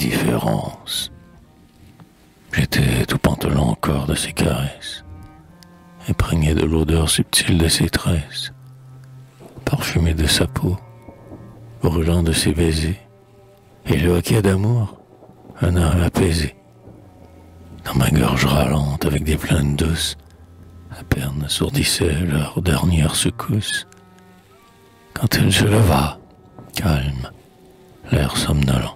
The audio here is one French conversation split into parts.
indifférence. J'étais tout pantelant encore de ses caresses, imprégné de l'odeur subtile de ses tresses, parfumé de sa peau, brûlant de ses baisers, et le hoquet d'amour, un âme apaisé. Dans ma gorge râlante avec des plaintes douces, à peine assourdissait leur dernière secousse, quand elle se leva, calme, l'air somnolent.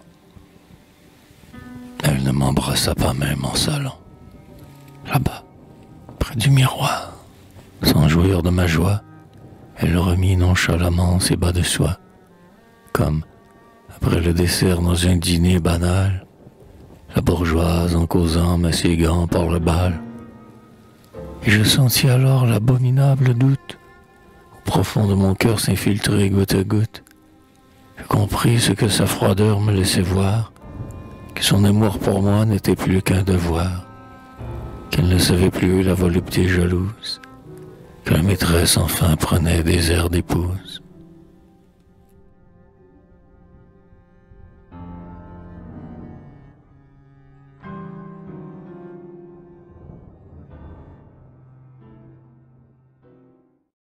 Elle ne m'embrassa pas même en salant. Là-bas, près du miroir, sans jouir de ma joie, elle remit nonchalamment ses bas de soie, comme, après le dessert dans un dîner banal, la bourgeoise en causant m'assiguant par le bal. Et je sentis alors l'abominable doute, au profond de mon cœur s'infiltrer goutte à goutte. Je compris ce que sa froideur me laissait voir, que son amour pour moi n'était plus qu'un devoir, qu'elle ne savait plus la volupté jalouse, que la maîtresse enfin prenait des airs d'épouse.